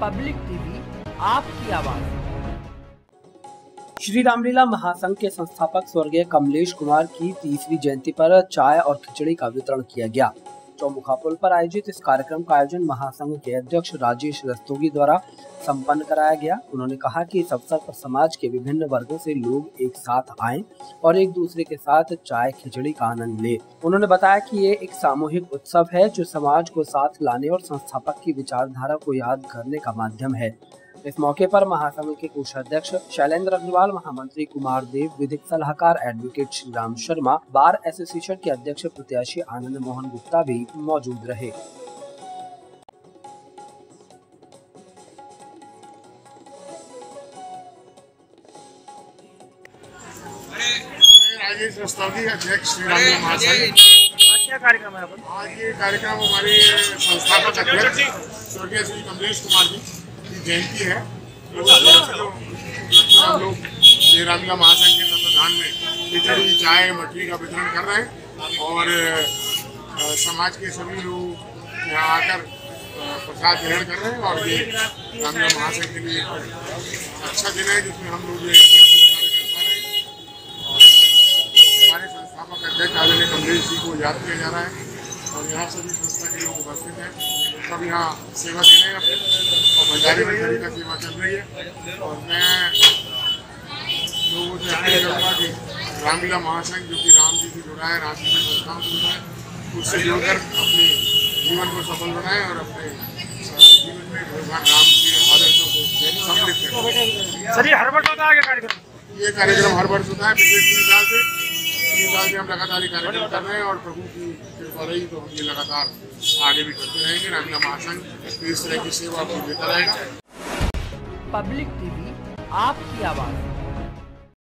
Public TV, आपकी आवाज। श्री रामलीला महासंघ के संस्थापक स्वर्गीय कमलेश कुमार की 30वीं जयंती पर चाय और खिचड़ी का वितरण किया गया। चौमुखा पुल पर आयोजित इस कार्यक्रम का आयोजन महासंघ के अध्यक्ष राजेश रस्तोगी द्वारा संपन्न कराया गया। उन्होंने कहा कि इस अवसर पर समाज के विभिन्न वर्गों से लोग एक साथ आएं और एक दूसरे के साथ चाय खिचड़ी का आनंद लें। उन्होंने बताया कि ये एक सामूहिक उत्सव है जो समाज को साथ लाने और संस्थापक की विचारधारा को याद करने का माध्यम है। इस मौके पर महासंघ के कोषाध्यक्ष शैलेंद्र अग्रवाल, महामंत्री कुमार देव, विधिक सलाहकार advocate Shriram Sharma, bar association के अध्यक्ष प्रत्याशी आनंद मोहन गुप्ता भी मौजूद रहे। राजेश रस्तोगी, अध्यक्ष श्री रामलीला महासंघ। क्या कार्यक्रम है? आज ये कार्यक्रम हमारे संस्थापक अध्यक्ष स्वर्गीय श्री कमलेश कुमार जी की जयंती है। हम लोग श्री रामलीला महासंघ के तत्वाधान में खिचड़ी, चाय, मठरी का वितरण कर रहे हैं और समाज के सभी लोग यहाँ आकर प्रसाद ग्रहण कर रहे हैं। और ये रामलीला महासंघ के लिए अच्छा दिन है जिसमें हम लोग हमारे संस्थापक अध्यक्ष आदरणीय कमलेश जी को याद किया जा रहा है। और यहाँ सभी संस्था के लोग उपस्थित हैं, सब यहाँ सेवा दे रहे हैं अपने, और भंडारी मंडली का सेवा चल रही है। और मैं लोगों से अपील करूँगा कि रामलीला महासंघ जो कि राम जी से जुड़ा है, राम जी के संस्थाओं से जुड़ा है, उससे जुड़कर अपने जीवन को सफल बनाएं और अपने जीवन में भगवान राम के आदर्शों को सम्मिलित करें। सर, ये हर वर्ष होता है कार्यक्रम? ये कार्यक्रम हर वर्ष होता है। पिछले 3 साल से हम लगातार ये कार्यक्रम कर रहे हैं और प्रभु की कृपा रही तो हम ये लगातार आगे भी करते रहेंगे। रामलीला महासंघ इस तरह की सेवा आपको देता रहेगा। पब्लिक टीवी, आपकी आवाज।